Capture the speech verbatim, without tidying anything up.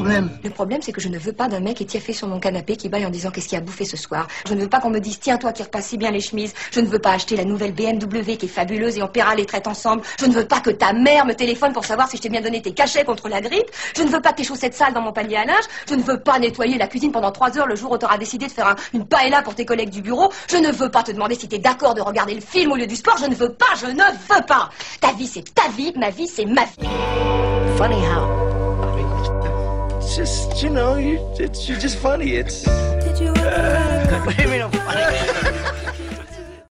problème? Le problème, c'est que je ne veux pas d'un mec étiaffé sur mon canapé qui baille en disant qu'est-ce qu'il a bouffé ce soir. Je ne veux pas qu'on me dise tiens toi qui repasses si bien les chemises. Je ne veux pas acheter la nouvelle B M W qui est fabuleuse et on paiera les traites ensemble. Je ne veux pas que ta mère me téléphone pour savoir si je t'ai bien donné tes cachets contre la grippe. Je ne veux pas tes chaussettes sales dans mon panier à linge. Je ne veux pas nettoyer la cuisine pendant trois heures le jour où tu auras décidé de faire un, une paella pour tes collègues du bureau. Je ne veux pas te demander si tu es d'accord de regarder le film au lieu du sport. Je ne veux pas, je ne veux pas. Ta vie c'est ta vie, ma vie c'est ma vie. Funny how? It's just, you know, you, it's, you're just funny. It's... Did you ever... What do you mean I'm funny?